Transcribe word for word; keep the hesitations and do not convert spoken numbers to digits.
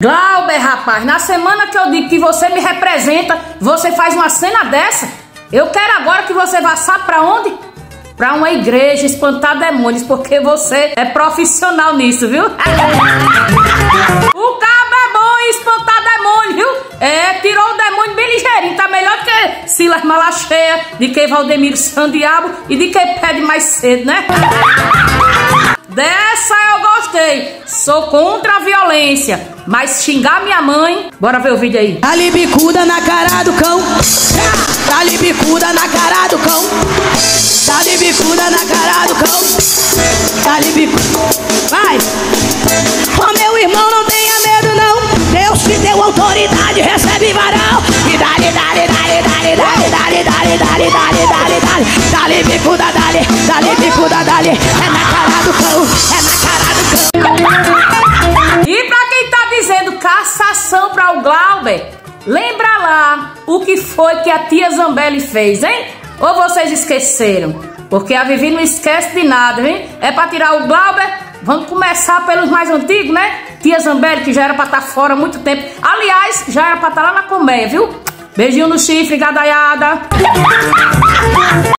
Glauber, rapaz, na semana que eu digo que você me representa, você faz uma cena dessa? Eu quero agora que você vá, sabe pra onde? Pra uma igreja espantar demônios, porque você é profissional nisso, viu? O cabo é bom em espantar demônio, viu? É, tirou o demônio bem ligeirinho, tá melhor do que Silas Malacheia, de que Valdemiro Sandiabo e de que pede mais cedo, né? Dessa eu gostei. Sou contra a violência, mas xingar minha mãe... Bora ver o vídeo aí. Dá-lhe bicuda na cara do cão. Dá-lhe bicuda na cara do cão. Dá-lhe bicuda na cara do cão. Dá-lhe bicuda. Vai! Ó, meu irmão, não tenha medo não. Deus te deu autoridade, recebe varal. E dá-lhe, dá-lhe, dá-lhe, dá-lhe, dá-lhe, dá-lhe, dá-lhe, dá-lhe, dá-lhe, dá-lhe, dá-lhe. Dá-lhe bicuda, dá-lhe, dá-lhe bicuda, dá-lhe. É na cara do cão, é na cara do cão. E pra quem tá dizendo cassação pra o Glauber, lembra lá o que foi que a tia Zambelli fez, hein? Ou vocês esqueceram? Porque a Vivi não esquece de nada, hein? É pra tirar o Glauber. Vamos começar pelos mais antigos, né? Tia Zambelli, que já era pra estar fora há muito tempo. Aliás, já era pra estar lá na colmeia, viu? Beijinho no chifre, gadaiada.